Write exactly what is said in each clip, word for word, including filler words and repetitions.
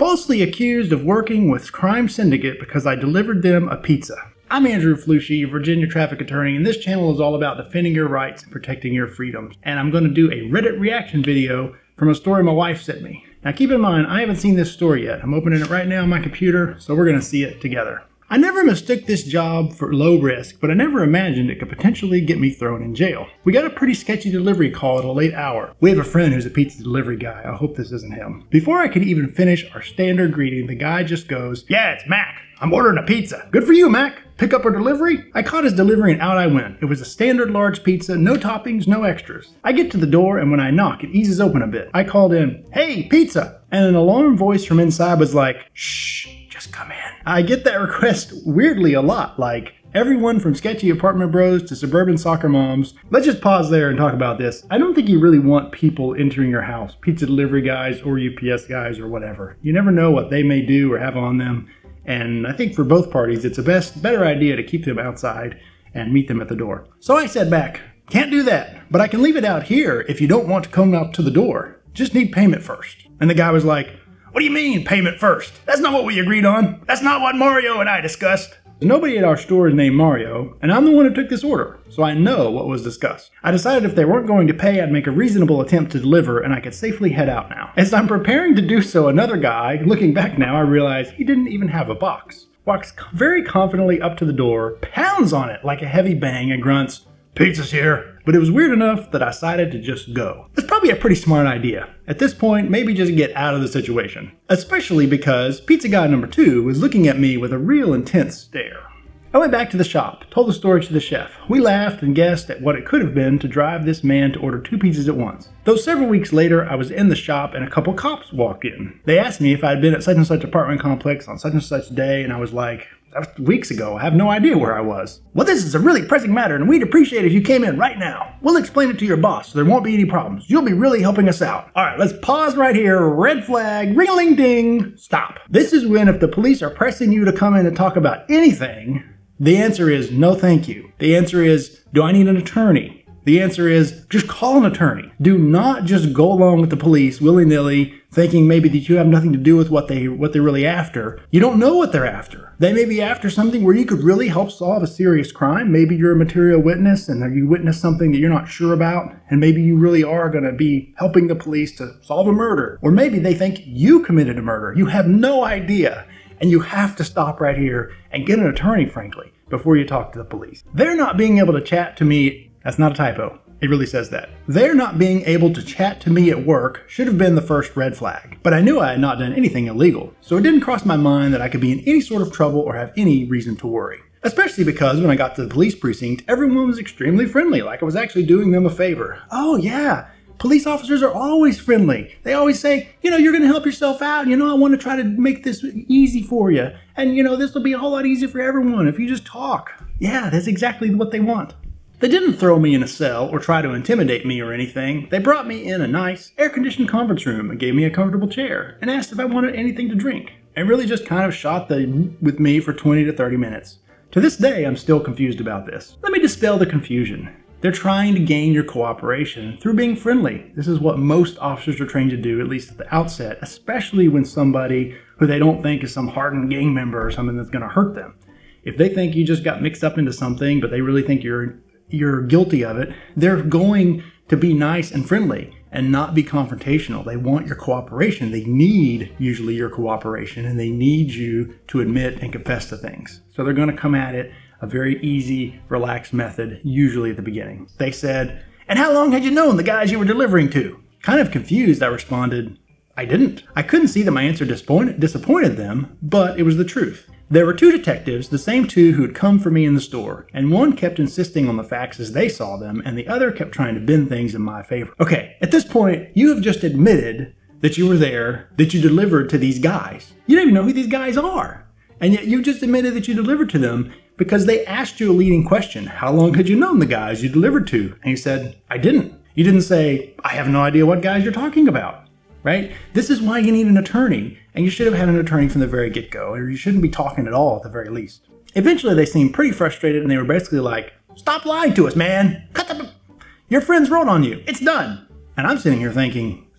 Falsely accused of working with crime syndicate because I delivered them a pizza. I'm Andrew Flushy, Virginia traffic attorney, and this channel is all about defending your rights and protecting your freedoms. And I'm going to do a Reddit reaction video from a story my wife sent me. Now keep in mind, I haven't seen this story yet. I'm opening it right now on my computer, so we're going to see it together. I never mistook this job for low risk, but I never imagined it could potentially get me thrown in jail. We got a pretty sketchy delivery call at a late hour. We have a friend who's a pizza delivery guy. I hope this isn't him. Before I could even finish our standard greeting, the guy just goes, "Yeah, it's Mac. I'm ordering a pizza." "Good for you, Mac. Pick up or delivery?" I caught his delivery and out I went. It was a standard large pizza, no toppings, no extras. I get to the door and when I knock, it eases open a bit. I called in, "Hey, pizza!" And an alarm voice from inside was like, "Shh, just come in." I get that request weirdly a lot, like everyone from sketchy apartment bros to suburban soccer moms. Let's just pause there and talk about this. I don't think you really want people entering your house, pizza delivery guys or U P S guys or whatever. You never know what they may do or have on them. And I think for both parties, it's a best, better idea to keep them outside and meet them at the door. So I said back, "Can't do that, but I can leave it out here if you don't want to come out to the door. Just need payment first." And the guy was like, "What do you mean, payment first? That's not what we agreed on. That's not what Mario and I discussed." Nobody at our store is named Mario, and I'm the one who took this order, so I know what was discussed. I decided if they weren't going to pay, I'd make a reasonable attempt to deliver, and I could safely head out now. As I'm preparing to do so, another guy, looking back now, I realize he didn't even have a box, walks very confidently up to the door, pounds on it like a heavy bang, and grunts, "Pizza's here." But it was weird enough that I decided to just go. It's probably a pretty smart idea. At this point, maybe just get out of the situation. Especially because pizza guy number two was looking at me with a real intense stare. I went back to the shop, told the story to the chef. We laughed and guessed at what it could have been to drive this man to order two pizzas at once. Though several weeks later, I was in the shop and a couple cops walked in. They asked me if I'd been at such and such apartment complex on such and such day, and I was like, "That was weeks ago. I have no idea where I was." "Well, this is a really pressing matter, and we'd appreciate it if you came in right now. We'll explain it to your boss, so there won't be any problems. You'll be really helping us out." All right, let's pause right here. Red flag, ring-a-ling-ding, stop. This is when if the police are pressing you to come in and talk about anything, the answer is no thank you. The answer is, do I need an attorney? The answer is, just call an attorney. Do not just go along with the police willy-nilly, thinking maybe that you have nothing to do with what, they, what they're really after. You don't know what they're after. They may be after something where you could really help solve a serious crime. Maybe you're a material witness and you witness something that you're not sure about, and maybe you really are going to be helping the police to solve a murder. Or maybe they think you committed a murder. You have no idea. And you have to stop right here and get an attorney, frankly, before you talk to the police. They're not being able to chat to me. That's not a typo. It really says that. They're not being able to chat to me at work should have been the first red flag. But I knew I had not done anything illegal, so it didn't cross my mind that I could be in any sort of trouble or have any reason to worry. Especially because when I got to the police precinct, everyone was extremely friendly, like I was actually doing them a favor. Oh yeah. Police officers are always friendly. They always say, you know, you're going to help yourself out. You know, I want to try to make this easy for you. And, you know, this will be a whole lot easier for everyone if you just talk. Yeah, that's exactly what they want. They didn't throw me in a cell or try to intimidate me or anything. They brought me in a nice, air-conditioned conference room and gave me a comfortable chair and asked if I wanted anything to drink. And really just kind of shot the with me for twenty to thirty minutes. To this day, I'm still confused about this. Let me dispel the confusion. They're trying to gain your cooperation through being friendly. This is what most officers are trained to do, at least at the outset, especially when somebody who they don't think is some hardened gang member or something that's going to hurt them. If they think you just got mixed up into something, but they really think you're you're guilty of it, they're going to be nice and friendly and not be confrontational. They want your cooperation. They need usually your cooperation, and they need you to admit and confess to things. So they're going to come at it a very easy, relaxed method, usually at the beginning. They said, "And how long had you known the guys you were delivering to?" Kind of confused, I responded, "I didn't." I couldn't see that my answer disappointed, disappointed them, but it was the truth. There were two detectives, the same two who had come for me in the store, and one kept insisting on the facts as they saw them, and the other kept trying to bend things in my favor. Okay, at this point, you have just admitted that you were there, that you delivered to these guys. You don't even know who these guys are. And yet you just admitted that you delivered to them because they asked you a leading question. How long had you known the guys you delivered to? And you said, "I didn't." You didn't say, "I have no idea what guys you're talking about." Right? This is why you need an attorney, and you should have had an attorney from the very get-go, or you shouldn't be talking at all at the very least. Eventually, they seemed pretty frustrated, and they were basically like, "Stop lying to us, man. Cut the... Your friends wrote on you. It's done." And I'm sitting here thinking,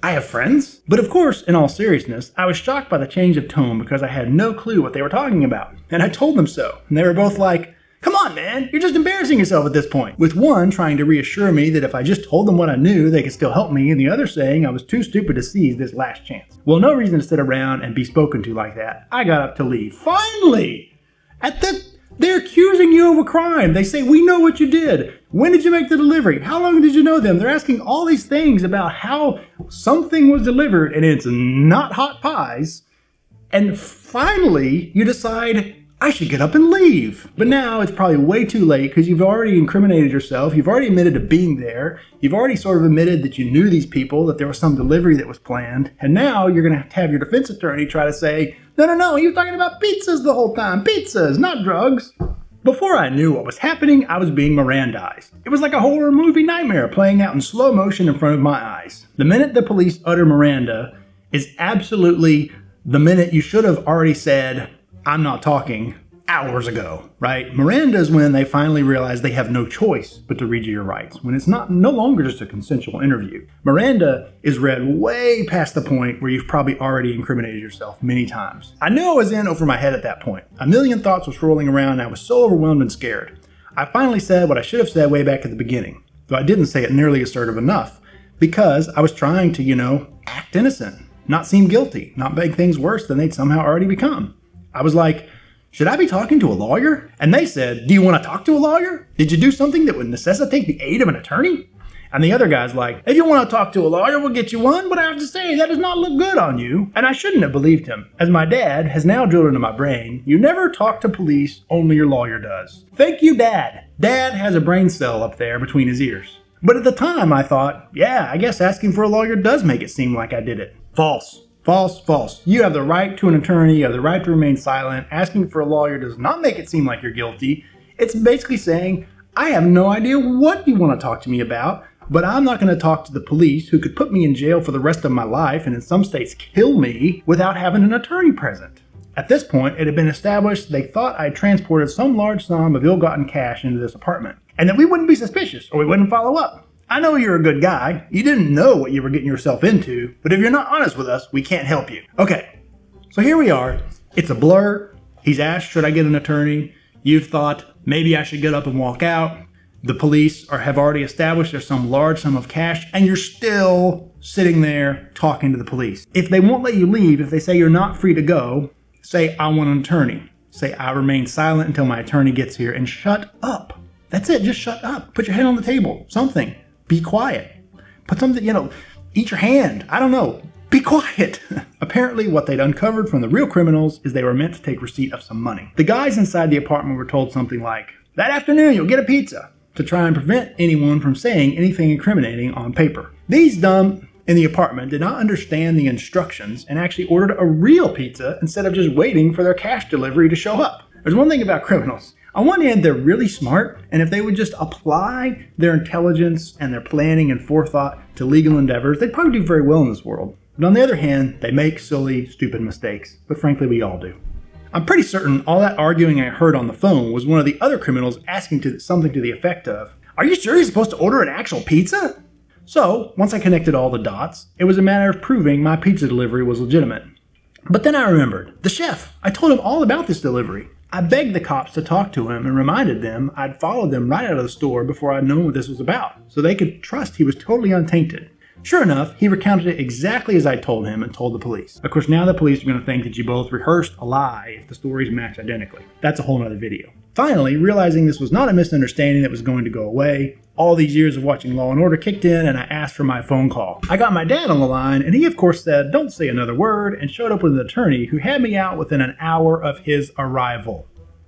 I have friends. But of course, in all seriousness, I was shocked by the change of tone because I had no clue what they were talking about. And I told them so. And they were both like, "Come on, man, you're just embarrassing yourself at this point." With one trying to reassure me that if I just told them what I knew, they could still help me, and the other saying I was too stupid to seize this last chance. Well, no reason to sit around and be spoken to like that. I got up to leave. Finally! At the, they're accusing you of a crime. They say, "We know what you did. When did you make the delivery? How long did you know them?" They're asking all these things about how something was delivered, and it's not hot pies. And finally, you decide, I should get up and leave. But now it's probably way too late because you've already incriminated yourself. You've already admitted to being there. You've already sort of admitted that you knew these people, that there was some delivery that was planned. And now you're going to have to have your defense attorney try to say, no, no, no, he was talking about pizzas the whole time. Pizzas, not drugs. Before I knew what was happening, I was being Mirandized. It was like a horror movie nightmare playing out in slow motion in front of my eyes. The minute the police utter Miranda is absolutely the minute you should have already said, "I'm not talking," hours ago, right? Miranda is when they finally realize they have no choice but to read you your rights, when it's not no longer just a consensual interview. Miranda is read way past the point where you've probably already incriminated yourself many times. I knew I was in over my head at that point. A million thoughts were swirling around and I was so overwhelmed and scared. I finally said what I should have said way back at the beginning, though I didn't say it nearly assertive enough, because I was trying to, you know, act innocent, not seem guilty, not make things worse than they'd somehow already become. I was like, should I be talking to a lawyer? And they said, do you want to talk to a lawyer? Did you do something that would necessitate the aid of an attorney? And the other guy's like, if you want to talk to a lawyer, we'll get you one, but I have to say, that does not look good on you. And I shouldn't have believed him. As my dad has now drilled into my brain, you never talk to police, only your lawyer does. Thank you, Dad. Dad has a brain cell up there between his ears. But at the time, I thought, yeah, I guess asking for a lawyer does make it seem like I did it. False. False, false. You have the right to an attorney, you have the right to remain silent. Asking for a lawyer does not make it seem like you're guilty. It's basically saying, I have no idea what you want to talk to me about, but I'm not going to talk to the police who could put me in jail for the rest of my life and in some states kill me without having an attorney present. At this point, it had been established they thought I transported some large sum of ill-gotten cash into this apartment, and that we wouldn't be suspicious or we wouldn't follow up. I know you're a good guy. You didn't know what you were getting yourself into, but if you're not honest with us, we can't help you. Okay, so here we are. It's a blur. He's asked, should I get an attorney? You've thought, maybe I should get up and walk out. The police are, have already established there's some large sum of cash, and you're still sitting there talking to the police. If they won't let you leave, if they say you're not free to go, say, I want an attorney. Say, I remain silent until my attorney gets here, and shut up. That's it, just shut up. Put your head on the table, something. Be quiet. Put something, you know, eat your hand. I don't know. Be quiet. Apparently what they'd uncovered from the real criminals is they were meant to take receipt of some money. The guys inside the apartment were told something like, that afternoon you'll get a pizza, to try and prevent anyone from saying anything incriminating on paper. These dumb in the apartment did not understand the instructions and actually ordered a real pizza instead of just waiting for their cash delivery to show up. There's one thing about criminals. On one hand, they're really smart, and if they would just apply their intelligence and their planning and forethought to legal endeavors, they'd probably do very well in this world. But on the other hand, they make silly, stupid mistakes. But frankly, we all do. I'm pretty certain all that arguing I heard on the phone was one of the other criminals asking to something to the effect of, are you sure you're supposed to order an actual pizza? So, once I connected all the dots, it was a matter of proving my pizza delivery was legitimate. But then I remembered, the chef, I told him all about this delivery. I begged the cops to talk to him and reminded them I'd followed them right out of the store before I'd known what this was about, so they could trust he was totally untainted. Sure enough, he recounted it exactly as I told him and told the police. Of course, now the police are going to think that you both rehearsed a lie if the stories match identically. That's a whole nother video. Finally, realizing this was not a misunderstanding that was going to go away, all these years of watching Law and Order kicked in and I asked for my phone call. I got my dad on the line and he of course said, don't say another word, and showed up with an attorney who had me out within an hour of his arrival.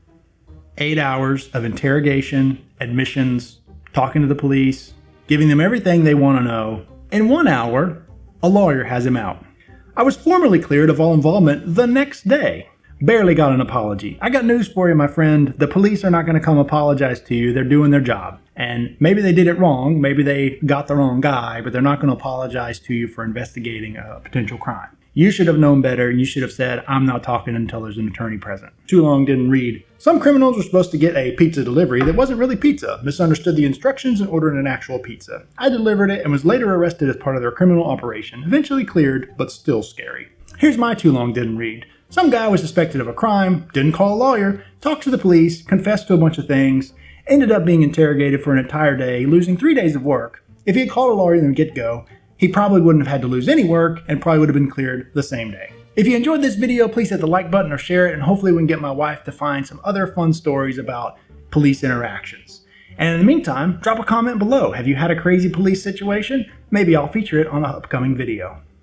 Eight hours of interrogation, admissions, talking to the police, giving them everything they want to know. In one hour, a lawyer has him out. I was formally cleared of all involvement the next day. Barely got an apology. I got news for you, my friend. The police are not going to come apologize to you. They're doing their job. And maybe they did it wrong. Maybe they got the wrong guy, but they're not going to apologize to you for investigating a potential crime. You should have known better, and you should have said, I'm not talking until there's an attorney present. Too long didn't read. Some criminals were supposed to get a pizza delivery that wasn't really pizza, misunderstood the instructions and ordered an actual pizza. I delivered it and was later arrested as part of their criminal operation, eventually cleared, but still scary. Here's my too long didn't read. Some guy was suspected of a crime, didn't call a lawyer, talked to the police, confessed to a bunch of things, ended up being interrogated for an entire day, losing three days of work. If he had called a lawyer from the get-go, he probably wouldn't have had to lose any work and probably would have been cleared the same day. If you enjoyed this video, please hit the like button or share it, and hopefully we can get my wife to find some other fun stories about police interactions. And in the meantime, drop a comment below. Have you had a crazy police situation? Maybe I'll feature it on an upcoming video.